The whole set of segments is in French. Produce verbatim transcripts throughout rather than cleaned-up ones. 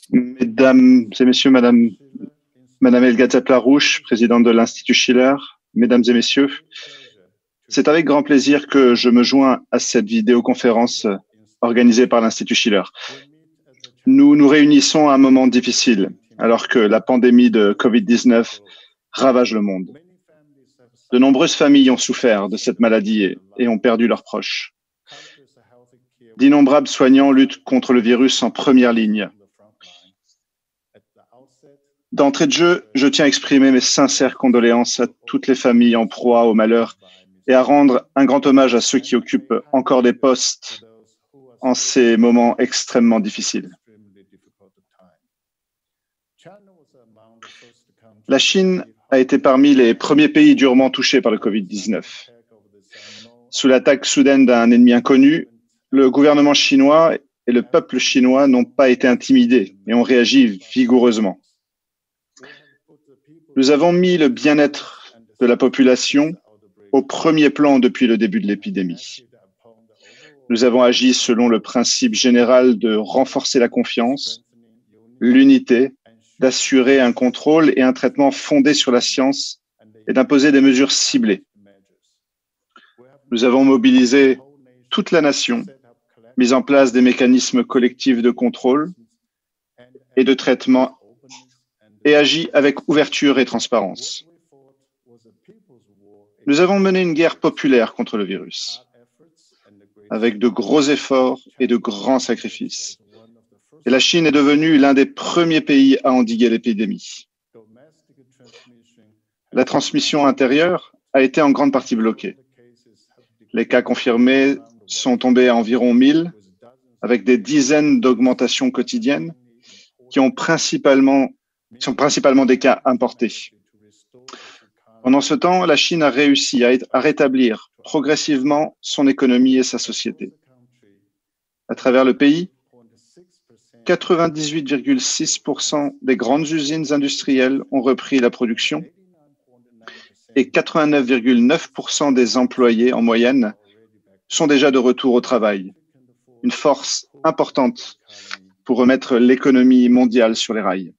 Mesdames et messieurs, Madame, Madame Helga Zappler-Rouch, présidente de l'Institut Schiller, Mesdames et messieurs, c'est avec grand plaisir que je me joins à cette vidéoconférence organisée par l'Institut Schiller. Nous nous réunissons à un moment difficile, alors que la pandémie de COVID dix-neuf ravage le monde. De nombreuses familles ont souffert de cette maladie et ont perdu leurs proches. D'innombrables soignants luttent contre le virus en première ligne. D'entrée de jeu, je tiens à exprimer mes sincères condoléances à toutes les familles en proie au malheur et à rendre un grand hommage à ceux qui occupent encore des postes en ces moments extrêmement difficiles. La Chine a été parmi les premiers pays durement touchés par le COVID dix-neuf. Sous l'attaque soudaine d'un ennemi inconnu, le gouvernement chinois et le peuple chinois n'ont pas été intimidés et ont réagi vigoureusement. Nous avons mis le bien-être de la population au premier plan depuis le début de l'épidémie. Nous avons agi selon le principe général de renforcer la confiance, l'unité, d'assurer un contrôle et un traitement fondé sur la science et d'imposer des mesures ciblées. Nous avons mobilisé toute la nation, mis en place des mécanismes collectifs de contrôle et de traitement et agi avec ouverture et transparence. Nous avons mené une guerre populaire contre le virus, avec de gros efforts et de grands sacrifices. Et la Chine est devenue l'un des premiers pays à endiguer l'épidémie. La transmission intérieure a été en grande partie bloquée. Les cas confirmés sont tombés à environ mille, avec des dizaines d'augmentations quotidiennes qui ont principalement, sont principalement des cas importés. Pendant ce temps, la Chine a réussi à, à rétablir progressivement son économie et sa société. À travers le pays, quatre-vingt-dix-huit virgule six pour cent des grandes usines industrielles ont repris la production et quatre-vingt-neuf virgule neuf pour cent des employés en moyenne sont déjà de retour au travail. Une force importante pour remettre l'économie mondiale sur les rails.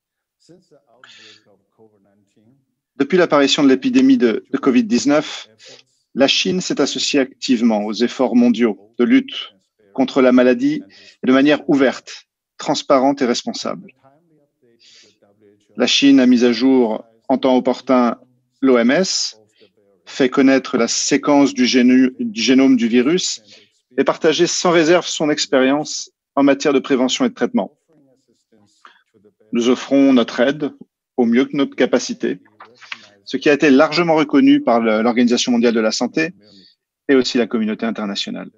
Depuis l'apparition de l'épidémie de, de COVID dix-neuf, la Chine s'est associée activement aux efforts mondiaux de lutte contre la maladie et de manière ouverte, transparente et responsable. La Chine a mis à jour en temps opportun l'O M S, fait connaître la séquence du, génu, du génome du virus et partagé sans réserve son expérience en matière de prévention et de traitement. Nous offrons notre aide au mieux que notre capacité, ce qui a été largement reconnu par l'Organisation mondiale de la santé et aussi la communauté internationale.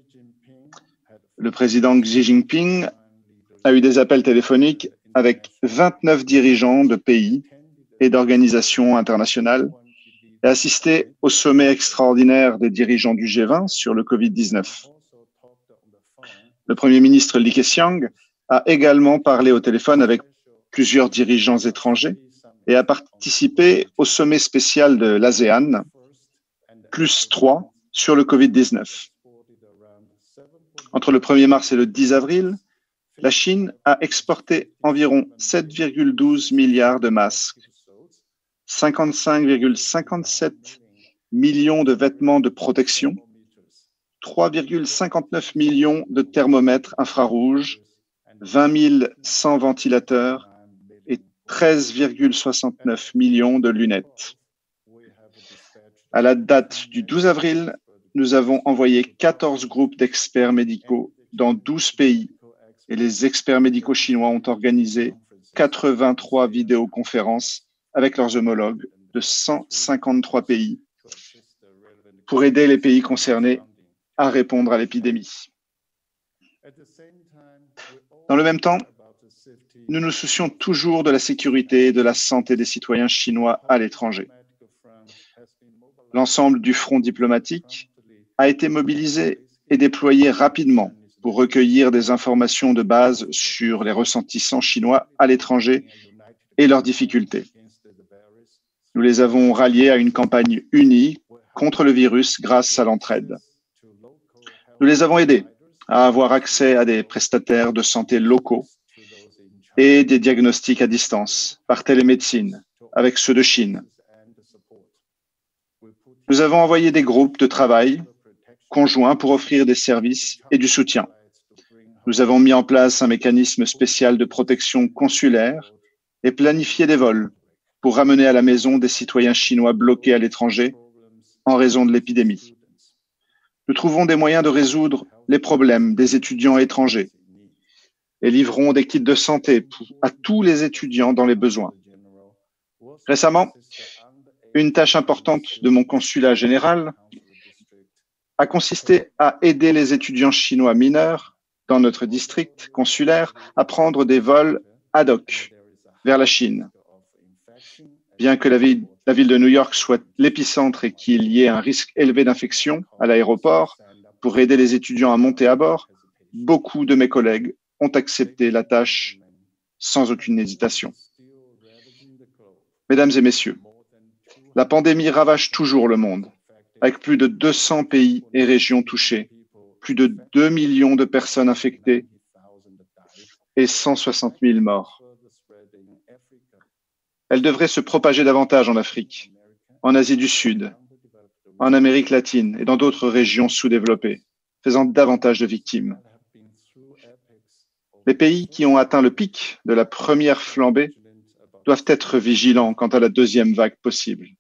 Le président Xi Jinping a eu des appels téléphoniques avec vingt-neuf dirigeants de pays et d'organisations internationales et assisté au sommet extraordinaire des dirigeants du G vingt sur le COVID dix-neuf. Le Premier ministre Li Keqiang a également parlé au téléphone avec plusieurs dirigeants étrangers et a participé au sommet spécial de l'ASEAN, plus trois, sur le COVID dix-neuf. Entre le premier mars et le dix avril, la Chine a exporté environ sept virgule douze milliards de masques, cinquante-cinq virgule cinquante-sept millions de vêtements de protection, trois virgule cinquante-neuf millions de thermomètres infrarouges, vingt mille cent ventilateurs et treize virgule soixante-neuf millions de lunettes. À la date du douze avril, nous avons envoyé quatorze groupes d'experts médicaux dans douze pays et les experts médicaux chinois ont organisé quatre-vingt-trois vidéoconférences avec leurs homologues de cent cinquante-trois pays pour aider les pays concernés à répondre à l'épidémie. Dans le même temps, nous nous soucions toujours de la sécurité et de la santé des citoyens chinois à l'étranger. L'ensemble du front diplomatique a été mobilisé et déployé rapidement pour recueillir des informations de base sur les ressentissants chinois à l'étranger et leurs difficultés. Nous les avons ralliés à une campagne unie contre le virus grâce à l'entraide. Nous les avons aidés à avoir accès à des prestataires de santé locaux et des diagnostics à distance par télémédecine avec ceux de Chine. Nous avons envoyé des groupes de travail conjoints pour offrir des services et du soutien. Nous avons mis en place un mécanisme spécial de protection consulaire et planifié des vols pour ramener à la maison des citoyens chinois bloqués à l'étranger en raison de l'épidémie. Nous trouvons des moyens de résoudre les problèmes des étudiants étrangers et livrons des kits de santé à tous les étudiants dans les besoins. Récemment, une tâche importante de mon consulat général a consisté à aider les étudiants chinois mineurs dans notre district consulaire à prendre des vols ad hoc vers la Chine. Bien que la ville, la ville de New York soit l'épicentre et qu'il y ait un risque élevé d'infection à l'aéroport, pour aider les étudiants à monter à bord, beaucoup de mes collègues ont accepté la tâche sans aucune hésitation. Mesdames et messieurs, la pandémie ravage toujours le monde, avec plus de deux cents pays et régions touchés, plus de deux millions de personnes infectées et cent soixante mille morts. Elle devrait se propager davantage en Afrique, en Asie du Sud, en Amérique latine et dans d'autres régions sous-développées, faisant davantage de victimes. Les pays qui ont atteint le pic de la première flambée doivent être vigilants quant à la deuxième vague possible.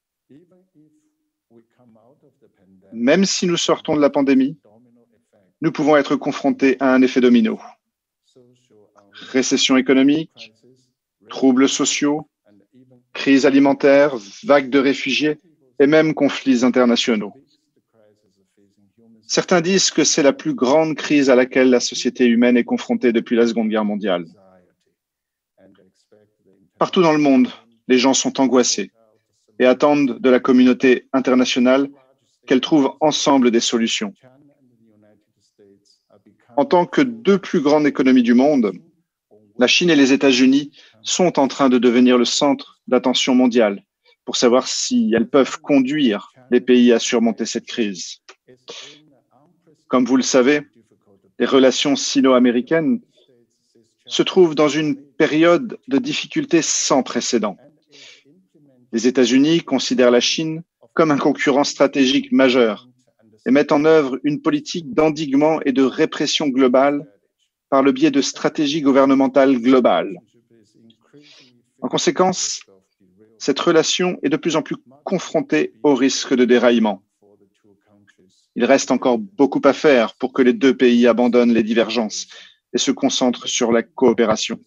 Même si nous sortons de la pandémie, nous pouvons être confrontés à un effet domino. Récession économique, troubles sociaux, crise alimentaire, vagues de réfugiés et même conflits internationaux. Certains disent que c'est la plus grande crise à laquelle la société humaine est confrontée depuis la Seconde Guerre mondiale. Partout dans le monde, les gens sont angoissés et attendent de la communauté internationale qu'elle trouve ensemble des solutions. En tant que deux plus grandes économies du monde, la Chine et les États-Unis sont en train de devenir le centre d'attention mondiale pour savoir si elles peuvent conduire les pays à surmonter cette crise. Comme vous le savez, les relations sino-américaines se trouvent dans une période de difficultés sans précédent. Les États-Unis considèrent la Chine comme un concurrent stratégique majeur et mettent en œuvre une politique d'endiguement et de répression globale par le biais de stratégies gouvernementales globales. En conséquence, cette relation est de plus en plus confrontée au risque de déraillement. Il reste encore beaucoup à faire pour que les deux pays abandonnent les divergences et se concentrent sur la coopération.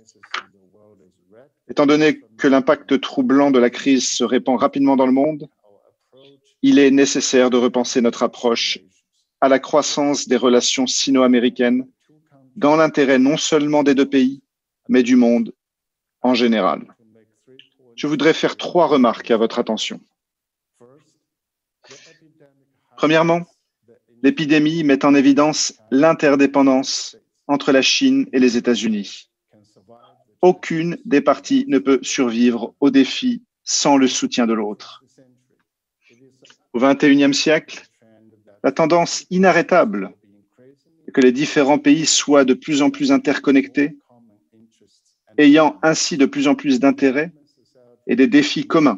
Étant donné que l'impact troublant de la crise se répand rapidement dans le monde, il est nécessaire de repenser notre approche à la croissance des relations sino-américaines dans l'intérêt non seulement des deux pays, mais du monde en général. Je voudrais faire trois remarques à votre attention. Premièrement, l'épidémie met en évidence l'interdépendance entre la Chine et les États-Unis. Aucune des parties ne peut survivre au défi sans le soutien de l'autre. Au vingt et unième siècle, la tendance inarrêtable est que les différents pays soient de plus en plus interconnectés, ayant ainsi de plus en plus d'intérêts et des défis communs.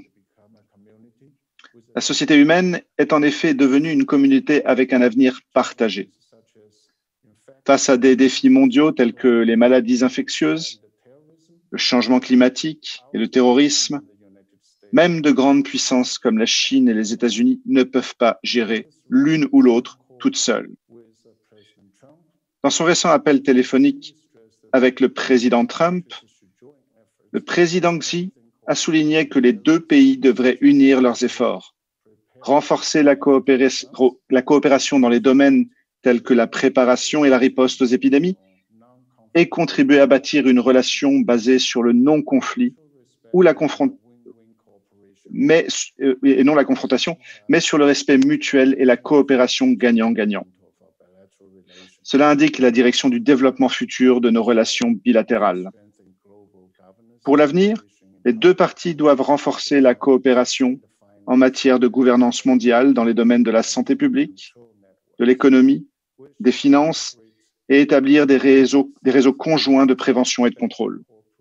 La société humaine est en effet devenue une communauté avec un avenir partagé. Face à des défis mondiaux tels que les maladies infectieuses, le changement climatique et le terrorisme, même de grandes puissances comme la Chine et les États-Unis ne peuvent pas gérer l'une ou l'autre toutes seules. Dans son récent appel téléphonique avec le président Trump, le président Xi a souligné que les deux pays devraient unir leurs efforts, renforcer la, coopération, la coopération dans les domaines tels que la préparation et la riposte aux épidémies et contribuer à bâtir une relation basée sur le non-conflit ou la confrontation, mais, et non la confrontation, mais sur le respect mutuel et la coopération gagnant-gagnant. Cela indique la direction du développement futur de nos relations bilatérales. Pour l'avenir, les deux parties doivent renforcer la coopération en matière de gouvernance mondiale dans les domaines de la santé publique, de l'économie, des finances et établir des réseaux, des réseaux conjoints de prévention et de contrôle.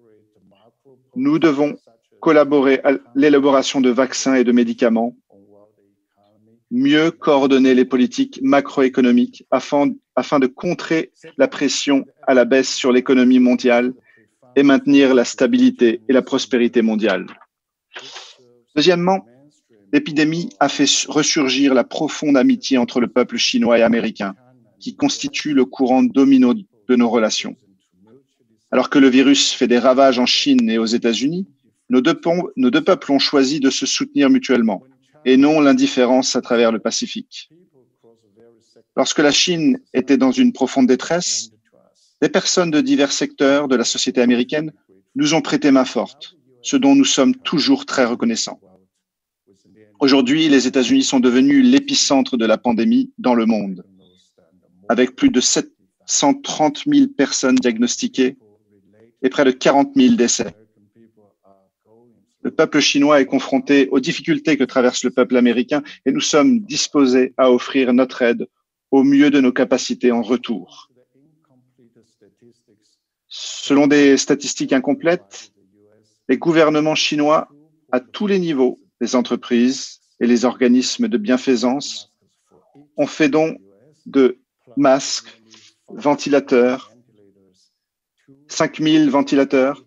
Nous devons collaborer à l'élaboration de vaccins et de médicaments, mieux coordonner les politiques macroéconomiques afin, afin de contrer la pression à la baisse sur l'économie mondiale et maintenir la stabilité et la prospérité mondiale. Deuxièmement, l'épidémie a fait ressurgir la profonde amitié entre le peuple chinois et américain, qui constitue le courant domino de nos relations. Alors que le virus fait des ravages en Chine et aux États-Unis, nos deux, nos deux peuples ont choisi de se soutenir mutuellement et non l'indifférence à travers le Pacifique. Lorsque la Chine était dans une profonde détresse, des personnes de divers secteurs de la société américaine nous ont prêté main forte, ce dont nous sommes toujours très reconnaissants. Aujourd'hui, les États-Unis sont devenus l'épicentre de la pandémie dans le monde, avec plus de sept cent trente mille personnes diagnostiquées et près de quarante mille décès. Le peuple chinois est confronté aux difficultés que traverse le peuple américain et nous sommes disposés à offrir notre aide au mieux de nos capacités en retour. Selon des statistiques incomplètes, les gouvernements chinois à tous les niveaux, les entreprises et les organismes de bienfaisance ont fait don de masques, ventilateurs, cinq mille ventilateurs,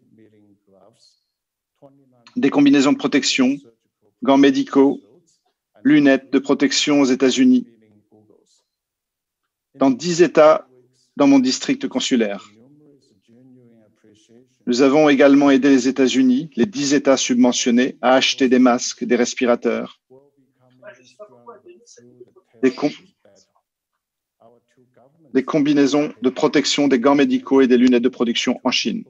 des combinaisons de protection, gants médicaux, lunettes de protection aux États-Unis, dans dix États dans mon district consulaire. Nous avons également aidé les États-Unis, les dix États subventionnés, à acheter des masques, des respirateurs, des, com des combinaisons de protection, des gants médicaux et des lunettes de production en Chine.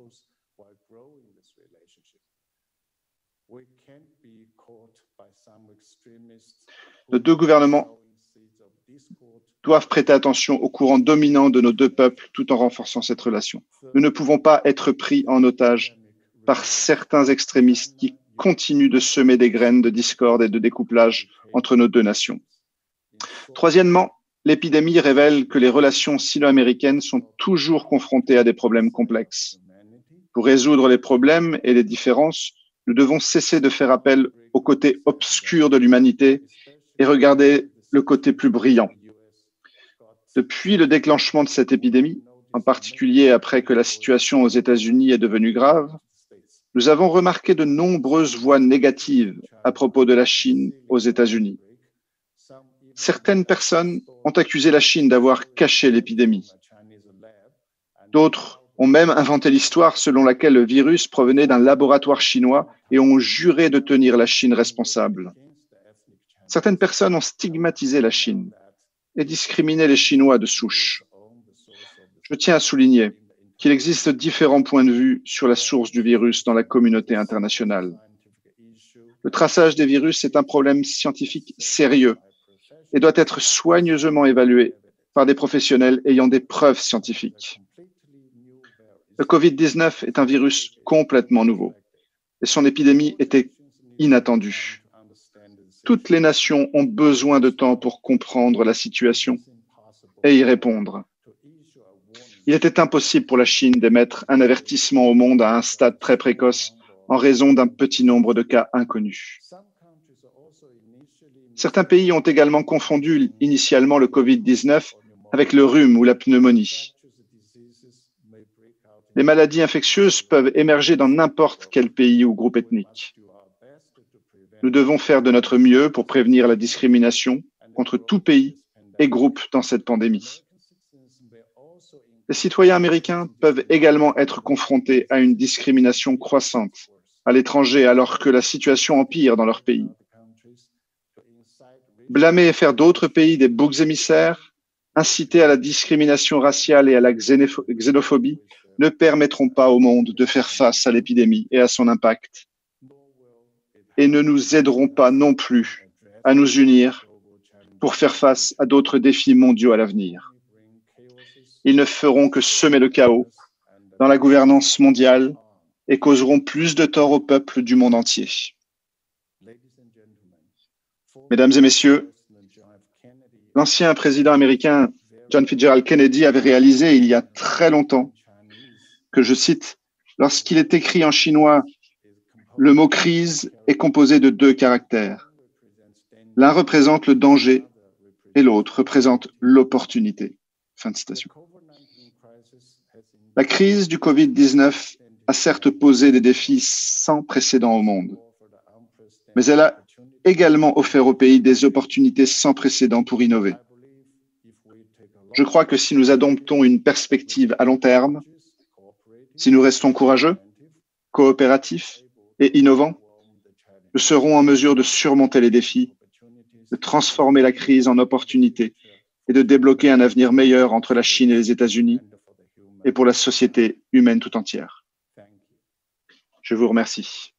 Nos deux gouvernements doivent prêter attention au courant dominant de nos deux peuples tout en renforçant cette relation. Nous ne pouvons pas être pris en otage par certains extrémistes qui continuent de semer des graines de discorde et de découplage entre nos deux nations. Troisièmement, l'épidémie révèle que les relations sino-américaines sont toujours confrontées à des problèmes complexes. Pour résoudre les problèmes et les différences, nous devons cesser de faire appel au côté obscur de l'humanité et regarder le côté plus brillant. Depuis le déclenchement de cette épidémie, en particulier après que la situation aux États-Unis est devenue grave, nous avons remarqué de nombreuses voix négatives à propos de la Chine aux États-Unis. Certaines personnes ont accusé la Chine d'avoir caché l'épidémie. D'autres ont même inventé l'histoire selon laquelle le virus provenait d'un laboratoire chinois et ont juré de tenir la Chine responsable. Certaines personnes ont stigmatisé la Chine et discriminé les Chinois de souche. Je tiens à souligner qu'il existe différents points de vue sur la source du virus dans la communauté internationale. Le traçage des virus est un problème scientifique sérieux et doit être soigneusement évalué par des professionnels ayant des preuves scientifiques. Le COVID dix-neuf est un virus complètement nouveau et son épidémie était inattendue. Toutes les nations ont besoin de temps pour comprendre la situation et y répondre. Il était impossible pour la Chine d'émettre un avertissement au monde à un stade très précoce en raison d'un petit nombre de cas inconnus. Certains pays ont également confondu initialement le COVID dix-neuf avec le rhume ou la pneumonie. Les maladies infectieuses peuvent émerger dans n'importe quel pays ou groupe ethnique. Nous devons faire de notre mieux pour prévenir la discrimination contre tout pays et groupe dans cette pandémie. Les citoyens américains peuvent également être confrontés à une discrimination croissante à l'étranger alors que la situation empire dans leur pays. Blâmer et faire d'autres pays des boucs émissaires, inciter à la discrimination raciale et à la xénophobie ne permettront pas au monde de faire face à l'épidémie et à son impact, et ne nous aideront pas non plus à nous unir pour faire face à d'autres défis mondiaux à l'avenir. Ils ne feront que semer le chaos dans la gouvernance mondiale et causeront plus de tort au peuple du monde entier. Mesdames et messieurs, l'ancien président américain John Fitzgerald Kennedy avait réalisé il y a très longtemps que, je cite, « Lorsqu'il est écrit en chinois Le mot crise est composé de deux caractères. L'un représente le danger et l'autre représente l'opportunité. Fin de citation. La crise du covid dix-neuf a certes posé des défis sans précédent au monde, mais elle a également offert au pays des opportunités sans précédent pour innover. Je crois que si nous adoptons une perspective à long terme, si nous restons courageux, coopératifs et innovants, nous serons en mesure de surmonter les défis, de transformer la crise en opportunité et de débloquer un avenir meilleur entre la Chine et les États-Unis et pour la société humaine tout entière. Je vous remercie.